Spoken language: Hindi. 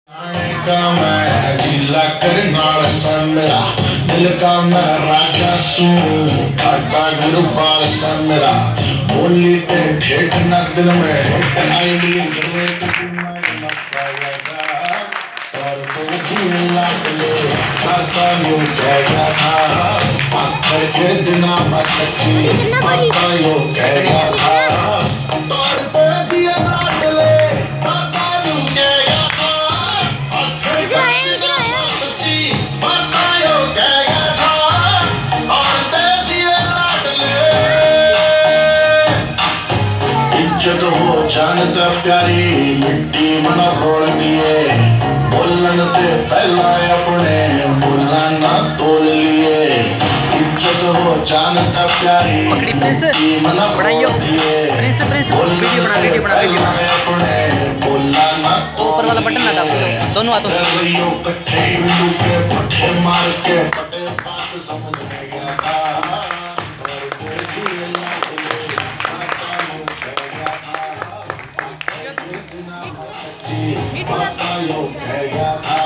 का मैं जिला करनाल सा मेरा दिल का मैं राजा सू काका गुरु पाल सा मेरा बोली ते ठेठ न दिल में आईडी ग्रेट तुम्हारा पाएगा और तो जिला ले काका यूं कहेगा था आखिर के दिना में सच्ची काका यूं कहेगा था और तो जिला ले काका यूं कहेगा इज्जत हो जानता प्यारी मिट्टी मन रोड़ दिए बोलन ते पहला अपने बोलना ना तोल लिए इज्जत हो जानता प्यारी मिट्टी मन रोड़ दिए बोलन ते पहला अपने बोलना ना ऊपर वाला बटन ना दबाओ दोनों हाथों से कट्ठे उल्लू के पट्टे मार के पटे बात समझ गया था सच्ची बात यो कह गया था